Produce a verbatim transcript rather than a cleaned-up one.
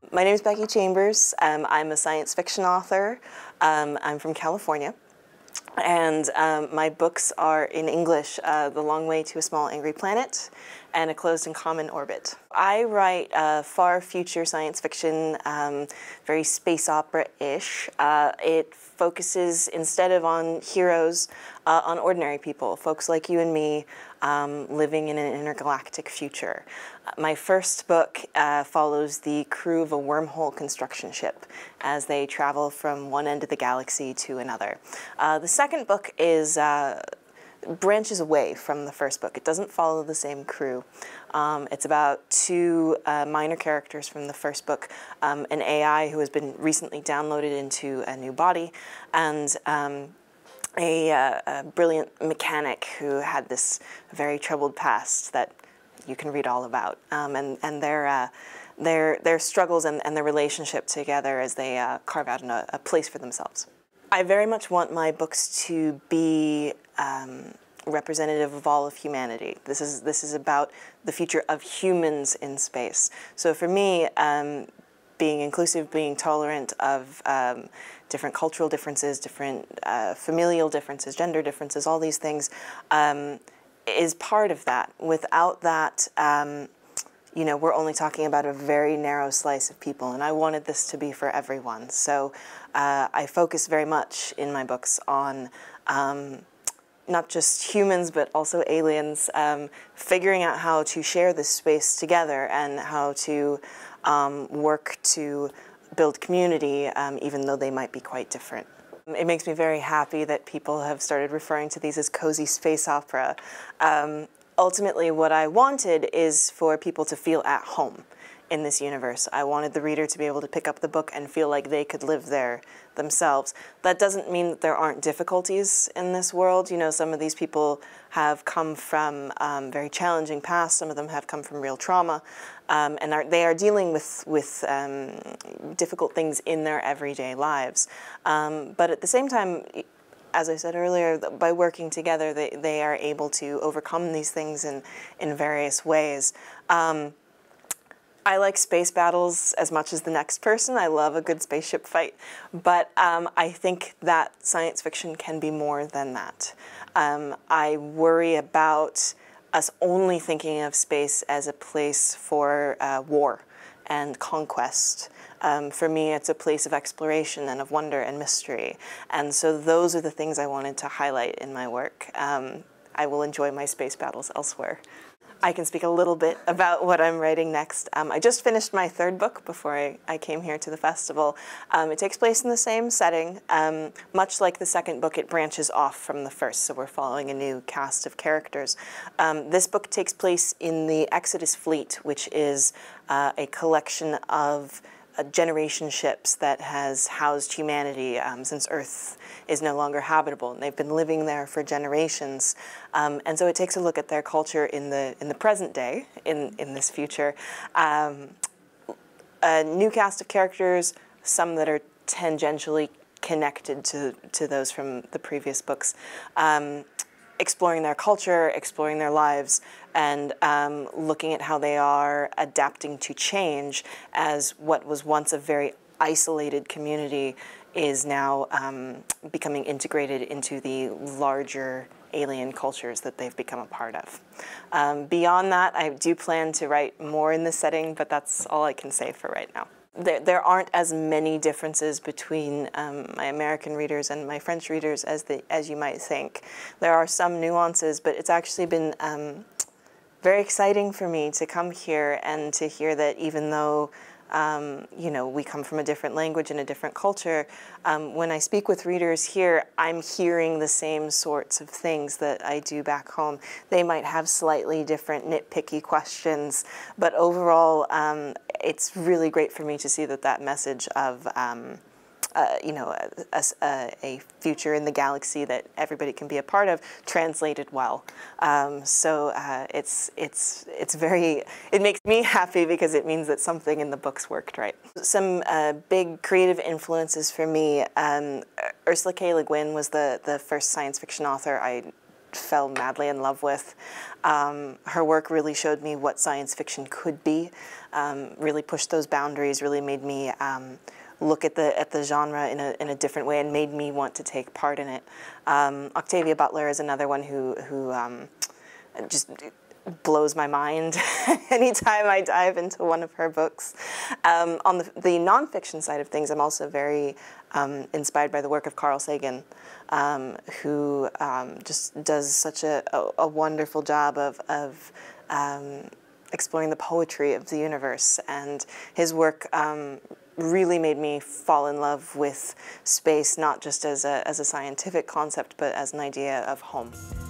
My name is Becky Chambers. Um, I'm a science fiction author. Um, I'm from California. And um, my books are in English, uh, The Long Way to a Small Angry Planet and A Closed and Common Orbit. I write uh, far future science fiction, um, very space opera-ish. Uh, it focuses, instead of on heroes, uh, on ordinary people, folks like you and me, um, living in an intergalactic future. Uh, my first book uh, follows the crew of a wormhole construction ship as they travel from one end of the galaxy to another. Uh, the second book is uh, branches away from the first book. It doesn't follow the same crew. Um, it's about two uh, minor characters from the first book, um, an A I who has been recently downloaded into a new body, and um, a, uh, a brilliant mechanic who had this very troubled past that you can read all about, um, and, and their, uh, their, their struggles and, and their relationship together as they uh, carve out a, a place for themselves. I very much want my books to be um, representative of all of humanity. This is, this is about the future of humans in space. So for me, um, being inclusive, being tolerant of um, different cultural differences, different uh, familial differences, gender differences, all these things, um, is part of that. Without that, um, you know, we're only talking about a very narrow slice of people, and I wanted this to be for everyone. So uh, I focus very much in my books on um, not just humans, but also aliens, um, figuring out how to share this space together and how to um, work to build community, um, even though they might be quite different. It makes me very happy that people have started referring to these as cozy space opera. Um, ultimately, what I wanted is for people to feel at home in this universe. I wanted the reader to be able to pick up the book and feel like they could live there themselves. That doesn't mean that there aren't difficulties in this world. You know, some of these people have come from um, very challenging pasts. Some of them have come from real trauma, um, and are, they are dealing with, with um, difficult things in their everyday lives. Um, but at the same time, as I said earlier, by working together, they, they are able to overcome these things in, in various ways. Um, I like space battles as much as the next person. I love a good spaceship fight. But um, I think that science fiction can be more than that. Um, I worry about us only thinking of space as a place for uh, war and conquest. Um, for me, it's a place of exploration and of wonder and mystery. And so those are the things I wanted to highlight in my work. Um, I will enjoy my space battles elsewhere. I can speak a little bit about what I'm writing next. Um, I just finished my third book before I, I came here to the festival. Um, it takes place in the same setting. Um, much like the second book, it branches off from the first, so we're following a new cast of characters. Um, this book takes place in the Exodus Fleet, which is uh, a collection of uh, generation ships that has housed humanity um, since Earth is no longer habitable, and they've been living there for generations. Um, and so it takes a look at their culture in the in the present day, in, in this future. Um, a new cast of characters, some that are tangentially connected to, to those from the previous books, um, exploring their culture, exploring their lives, and um, looking at how they are adapting to change as what was once a very isolated community is now um, becoming integrated into the larger alien cultures that they've become a part of. Um, beyond that, I do plan to write more in this setting, but that's all I can say for right now. There, there aren't as many differences between um, my American readers and my French readers as, the, as you might think. There are some nuances, but it's actually been um, very exciting for me to come here and to hear that even though Um, you know, we come from a different language and a different culture. Um, when I speak with readers here, I'm hearing the same sorts of things that I do back home. They might have slightly different nitpicky questions, but overall, um, it's really great for me to see that that message of um, Uh, you know, a, a, a future in the galaxy that everybody can be a part of, translated well. Um, so uh, it's it's it's very. It makes me happy because it means that something in the books worked right. Some uh, big creative influences for me. Um, Ursula K. Le Guin was the the first science fiction author I fell madly in love with. Um, her work really showed me what science fiction could be, um, really pushed those boundaries, really made me um, look at the at the genre in a in a different way, and made me want to take part in it. Um, Octavia Butler is another one who who um, just blows my mind anytime I dive into one of her books. Um, on the, the nonfiction side of things, I'm also very um, inspired by the work of Carl Sagan, um, who um, just does such a, a, a wonderful job of, of um, exploring the poetry of the universe. And his work um, really made me fall in love with space, not just as a, as a scientific concept, but as an idea of home.